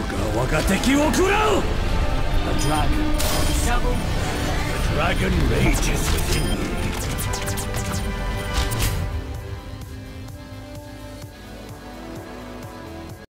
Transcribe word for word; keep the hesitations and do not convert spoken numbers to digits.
が我が敵を食らう A dragon. Shovel. The dragon rages within me.